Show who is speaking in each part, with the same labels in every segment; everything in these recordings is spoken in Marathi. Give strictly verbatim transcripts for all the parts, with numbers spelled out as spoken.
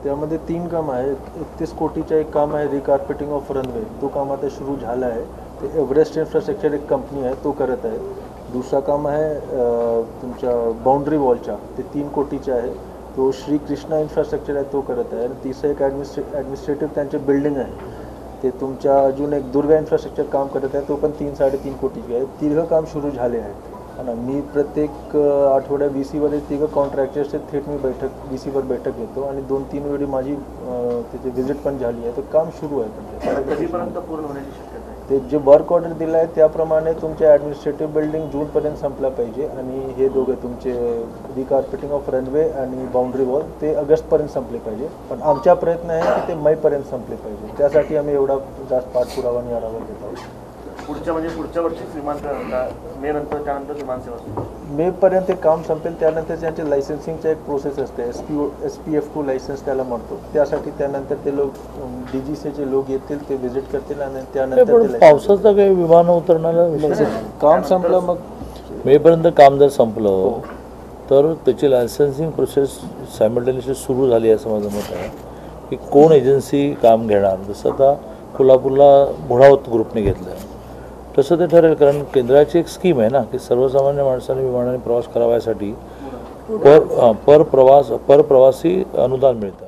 Speaker 1: त्यामध्ये तीन काम आहे. एकतीस कोटीचं एक काम आहे रिकार्पेटिंग ऑफ रनवे, तो काम आता सुरू झालं आहे. ते एव्हरेस्ट इन्फ्रास्ट्रक्चर एक कंपनी आहे तो करत आहे. दुसरा काम आहे तुमच्या बाउंड्री वॉलचा, ते तीन कोटीचं आहे, तो श्री कृष्णा इन्फ्रास्ट्रक्चर आहे तो करत आहे. आणि तिसरं एक ॲडमिनिस्ट्रे ॲडमिनिस्ट्रेटिव्ह त्यांचे बिल्डिंग आहे, ते तुमच्या अजून एक दुर्गा इन्फ्रास्ट्रक्चर काम करत आहे, तो पण तीन साडेतीन कोटीचे आहे. तिघं काम सुरू झाले आहेत. आणि मी प्रत्येक आठवड्या बी सीवर तिघं कॉन्ट्रॅक्टर्सचे थेट मी बैठक बी सीवर बैठक घेतो आणि दोन तीन वेळी माझी त्याची व्हिजिट पण झाली आहे. तर काम सुरू आहे.
Speaker 2: कधीपर्यंत पूर्ण होण्याची शक्यता आहे?
Speaker 1: ते जे वर्क ऑर्डर दिलं आहे त्याप्रमाणे तुमचे ॲडमिनिस्ट्रेटिव्ह बिल्डिंग जूनपर्यंत संपला पाहिजे आणि हे दोघे तुमचे रिकार्पेटिंग ऑफ रनवे आणि बाउंड्री वॉल ते ऑगस्टपर्यंत संपले पाहिजे. पण आमचा प्रयत्न आहे की ते मेपर्यंत संपले पाहिजे. त्यासाठी आम्ही एवढा जास्त पाठपुरावा आणि आढावा घेत आहोत.
Speaker 2: पुढच्या म्हणजे पुढच्या वर्षीच विमान मे नंतर त्यानंतर विमानसेवा
Speaker 1: मेपर्यंत ते काम संपेल. त्यानंतर त्यांचे लायसन्सिंगची एक प्रोसेस असते, S P S P F two license त्याला म्हणतो. त्यासाठी त्यानंतर ते लोक डी जी सीचे लोक येतील, ते व्हिजिट करतील आणि त्यानंतर
Speaker 3: पावसाचं काही विमान उतरणारा
Speaker 1: काम संपलं. मग
Speaker 3: मेपर्यंत काम जर संपलं तर त्याची लायसन्सिंग प्रोसेस सायमल्टेनियसली सुरू झाली असं माझं मत आहे. की कोण एजन्सी काम घेणार, जसं आता कोल्हापूरला भुडावत ग्रुपने घेतलं आहे तसं ते ठरेल. कारण केंद्राची एक स्कीम आहे ना की सर्वसामान्य माणसाने विमानाने प्रवास कराव्यासाठी पर पर प्रवास पर प्रवासी अनुदान मिळतं.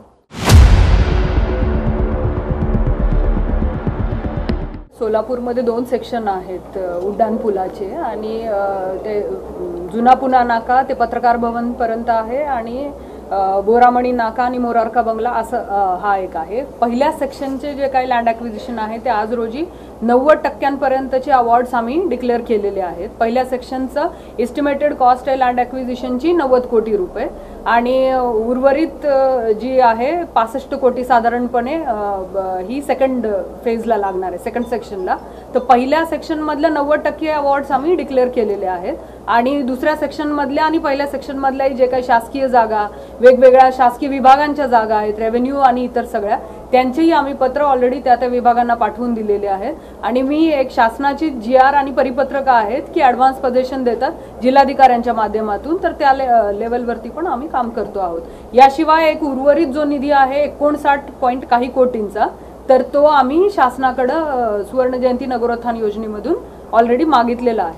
Speaker 4: सोलापूरमध्ये दोन सेक्शन आहेत उड्डाण पुलाचे आणि ते जुना पुणा नाका ते पत्रकार भवनपर्यंत आहे आणि बोरामणी नाका आणि मोरारका बंगला असं हा एक आहे. पहिल्या सेक्शनचे जे काही लँड ॲक्विजिशन आहे ते आज रोजी नव्वद टक्क्यांपर्यंतचे अवॉर्ड्स आम्ही डिक्लेअर केलेले आहेत. पहिल्या सेक्शनचं एस्टिमेटेड कॉस्ट आहे लँड ॲक्विजिशनची नव्वद कोटी रुपये आणि उर्वरित जी आहे पासष्ट कोटी साधारणपणे ही सेकंड फेजला लागणार आहे, सेकंड सेक्शनला. तर पहिल्या सेक्शनमधलं नव्वद टक्के अवॉर्ड्स आम्ही डिक्लेअर केलेले आहेत आणि दुसऱ्या सेक्शनमधल्या आणि पहिल्या सेक्शनमधल्याही जे काही शासकीय जागा, वेगवेगळ्या शासकीय विभागांच्या जागा आहेत, रेव्हेन्यू आणि इतर सगळ्या, त्यांचेही आम्ही पत्र ऑलरेडी त्या त्या विभागांना पाठवून दिलेले आहेत. आणि मी एक शासनाची जी आर आणि परिपत्रकं आहेत की ॲडव्हान्स पजेशन देतात जिल्हाधिकाऱ्यांच्या माध्यमातून, तर त्या ले लेवलवरती पण आम्ही काम करतो आहोत. याशिवाय एक उर्वरित जो निधी आहे एकोणसाठ पॉईंट काही कोटींचा, तर तो आम्ही शासनाकडं सुवर्णजयंती नगरोत्थान योजनेमधून ऑलरेडी मागितलेला आहे.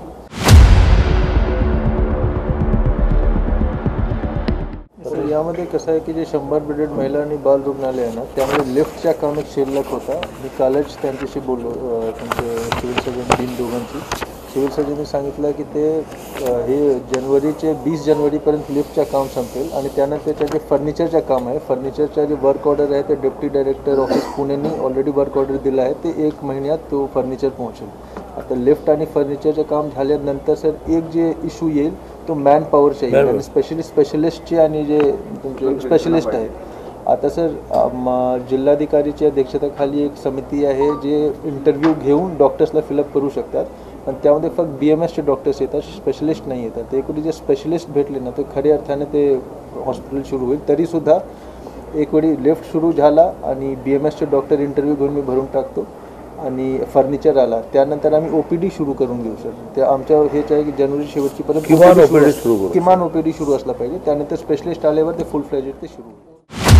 Speaker 1: यामध्ये कसं आहे की जे शंभर बेडेड महिला आणि बाल रुग्णालय आहे ना, त्यामध्ये लिफ्टच्या काम एक शिल्लक होता. मी कालच त्यांच्याशी बोललो, त्यांचे सिव्हिल सर्जन दिन दोघांची. सिव्हिल सर्जनने सांगितलं की ते हे जनवरीचे वीस जानेवारीपर्यंत लिफ्टचं काम संपेल आणि त्यानंतर त्याचं जे फर्निचरचं काम आहे, फर्निचरचं जे वर्क ऑर्डर आहे ते डेप्टी डायरेक्टर ऑफिस पुणेनी ऑलरेडी वर्क ऑर्डर दिलं आहे. ते एक महिन्यात तो फर्निचर पोहोचेल. आता लिफ्ट आणि फर्निचरचं काम झाल्यानंतर सर एक जे इश्यू येईल तो मॅन पॉवरचे येईल आणि स्पेशली स्पेशलिस्टचे आणि जे तुमचे स्पेशलिस्ट आहे. आता सर जिल्हाधिकारीची अध्यक्षतेखाली एक समिती आहे जे इंटरव्ह्यू घेऊन डॉक्टर्सला फिलअप करू शकतात. पण त्यामध्ये फक्त बी एम एसचे डॉक्टर्स येतात, स्पेशलिस्ट नाही येतात. ते एकवेळी जे स्पेशलिस्ट भेटले ना तर खऱ्या अर्थाने ते हॉस्पिटल सुरू होईल. तरीसुद्धा एक वेळी लिफ्ट सुरू झाला आणि बी एम एसचे डॉक्टर इंटरव्ह्यू घेऊन मी भरून टाकतो आणि फर्निचर आला त्यानंतर आम्ही ओ पी डी सुरू करून घेऊ सर. ते आमच्या हेच आहे की जानेवारी शेवटची पर्यंत
Speaker 3: किमान ओ पी डी सुरू
Speaker 1: किमान ओ पी डी सुरू असला पाहिजे. त्यानंतर स्पेशलिस्ट आल्यावर ते फुल फ्लेजेड ते सुरू होईल.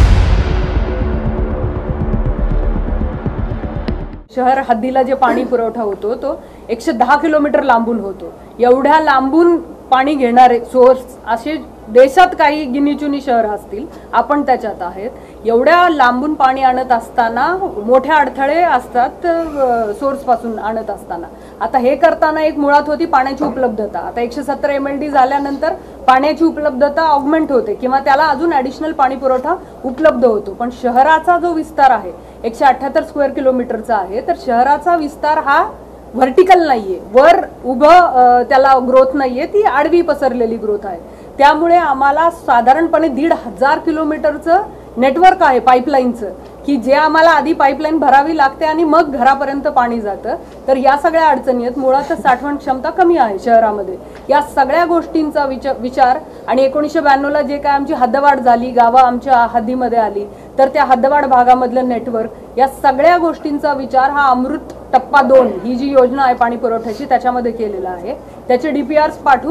Speaker 4: शहर हद्दीला जे पाणी पुरवठा होतो तो एकशे दहा किलोमीटर लांबून होतो. एवढ्या लांबून पाणी घेणारे सोर्स असे देशात काही गिनीचुनी शहर असतील, आपण त्याच्यात आहेत. एवढ्या लांबून पाणी आणत असताना मोठे अडथळे असतात सोर्सपासून आणत असताना. आता हे करताना एक मुळात होती पाण्याची उपलब्धता. आता एकशे सत्तर एम एल डी झाल्यानंतर पाण्याची उपलब्धता ऑगमेंट होते किंवा त्याला अजून ॲडिशनल पाणी पुरवठा उपलब्ध होतो. पण शहराचा जो विस्तार आहे एकशे अठ्ठ्याहत्तर स्क्वेअर किलोमीटरचा आहे, तर शहराचा विस्तार हा व्हर्टिकल नाहीये, वर उभं त्याला ग्रोथ नाहीये, ती आडवी पसरलेली ग्रोथ आहे. त्यामुळे आम्हाला साधारणपणे दीड हजार किलोमीटरचं नेटवर्क आहे पाईपलाईनचं की जे आम्हाला आधी पाईपलाईन भरावी लागते आणि मग घरापर्यंत पाणी जातं. तर या सगळ्या अडचणी आहेत. मुळातच साठवण क्षमता कमी आहे शहरामध्ये. या सगळ्या गोष्टींचा विचार विचार आणि एकोणीसशे ब्याण्णवला जे काय आमची हद्दवाढ झाली, गावं आमच्या हद्दीमध्ये आली, तर त्या हद्दवाढ भागामधलं नेटवर्क, या सगळ्या गोष्टींचा विचार हा अमृत टप्पा दोन ही जी योजना आहे पाणी पुरवठ्याची त्याच्यामध्ये केलेला आहे. त्याचे डी पी आर्स पाठवून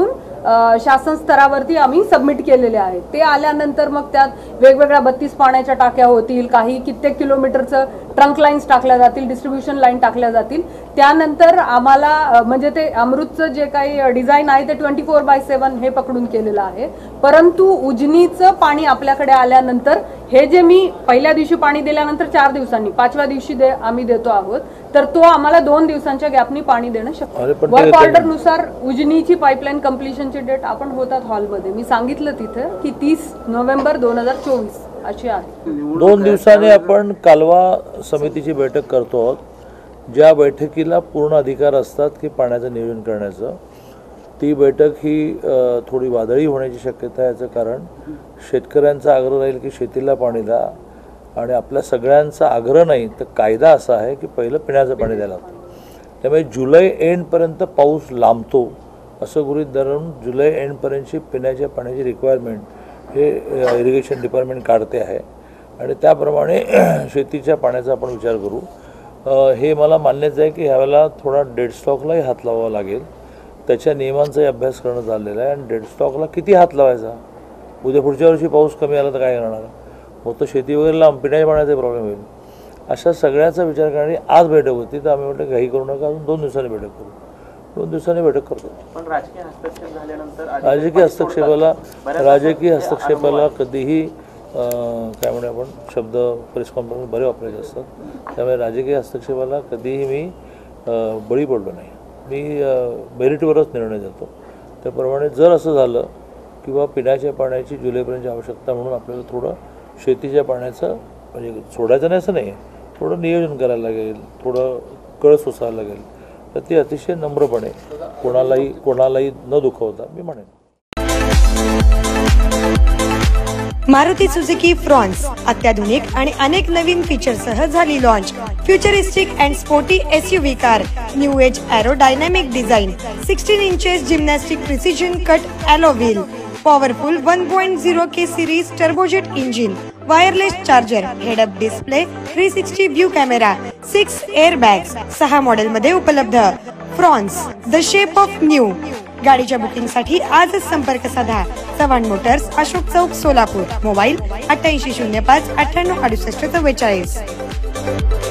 Speaker 4: अ, शासन स्तरावरती आम्ही सबमिट केलेले आहेत. ते आल्यानंतर मग त्यात वेगवेगळ्या बत्तीस पाण्याच्या टाक्या होतील, काही कित्येक किलोमीटरचं ट्रंक लाईन्स टाकल्या जातील, डिस्ट्रीब्युशन लाईन टाकल्या जातील. त्यानंतर आम्हाला अ, म्हणजे ते अमृतचं जे काही डिझाईन आहे ते ट्वेंटी फोर बाय सेवन हे पकडून केलेलं आहे. परंतु उजनीचं पाणी आपल्याकडे आल्यानंतर हे जे मी पहिल्या दिवशी पाणी दिल्यानंतर चार दिवसांनी पाचव्या दिवशी दे आम्ही देतो आहोत, तर तो आम्हाला दोन दिवसांच्या गॅपनी पाणी देणं शक्य आहे. वर्क ऑर्डरनुसार उजनीची पाईपलाईन कम्प्लिशनची डेट आपण होतात हॉलमध्ये मी सांगितलं तिथे की तीस नोव्हेंबर दोन हजार चोवीस अशी आहे.
Speaker 3: दोन दिवसांनी आपण कालवा समितीची बैठक करतो आहोत, ज्या बैठकीला पूर्ण अधिकार असतात की पाण्याचं नियोजन करण्याचं. ती बैठक ही थोडी वादळी होण्याची शक्यता आहे. याचं कारण शेतकऱ्यांचा आग्रह राहील की शेतीला पाणी द्या, आणि आपल्या सगळ्यांचा आग्रह नाही तर कायदा असा आहे की पहिलं पिण्याचं पाणी द्यायला लागतं. त्यामुळे जुलै एंडपर्यंत पाऊस लांबतो असं गृहीत धरून जुलै एंडपर्यंतची पिण्याच्या पाण्याची रिक्वायरमेंट हे इरिगेशन डिपार्टमेंट काढते आहे, आणि त्याप्रमाणे शेतीच्या पाण्याचा आपण विचार करू. हे मला मान्यच आहे की ह्यावेळेला थोडा डेड स्टॉकलाही हात लावावा लागेल. त्याच्या नियमांचाही अभ्यास करणं झालेला आहे, आणि डेड स्टॉकला किती हात लावायचा. उद्या पुढच्या वर्षी पाऊस कमी आला तर काय करणार, मग तर शेती वगैरे लांब पिण्याच्या पाण्याचा प्रॉब्लेम होईल. अशा सगळ्याचा विचार करणारी आज बैठक होती, तर आम्ही म्हटलं घाई करू नका, अजून दोन दिवसांनी बैठक करू. दोन दिवसांनी बैठक करतो.
Speaker 2: पण राजकीय हस्तक्षेप झाल्यानंतर
Speaker 3: राजकीय हस्तक्षेपाला राजकीय हस्तक्षेपाला कधीही काय म्हणू आपण शब्द प्रेस कॉन्फरन्स बरे वापरायचे असतात. त्यामुळे राजकीय हस्तक्षेपाला कधीही मी बळी पडलो नाही. मी मेरिटवरच निर्णय देतो. त्याप्रमाणे जर असं झालं किंवा पिण्याच्या पाण्याची जुलैपर्यंतची आवश्यकता म्हणून आपल्याला थोडं शेतीच्या पाण्याचं म्हणजे सोडायचं नाही असं नाही, थोडं नियोजन करायला लागेल, थोडं कळ सोसायला लागेल, तर ते अतिशय नम्रपणे कोणालाही कोणालाही न दुखवता मी म्हणेन.
Speaker 5: मारुती सुझुकी फ्रॉन्स अत्याधुनिक आणि अनेक नवीन फीचरसह झाली launch. Futuristic and sporty SUV car, new age aerodynamic design, sixteen inches gymnastic precision cut alloy wheel, powerful one point zero K series turbojet engine, wireless charger, head up display, three sixty view camera, six air bags, सहा मॉडेल मध्ये उपलब्ध. Fronx the shape of new. गाडीच्या बुकिंगसाठी आजच संपर्क साधा. चव्हाण मोटर्स, अशोक चौक, सोलापूर. मोबाईल अठ्ठ्याऐंशी शून्य पाच अठ्ठ्याण्णव अडुसष्ट चव्वेचाळीस.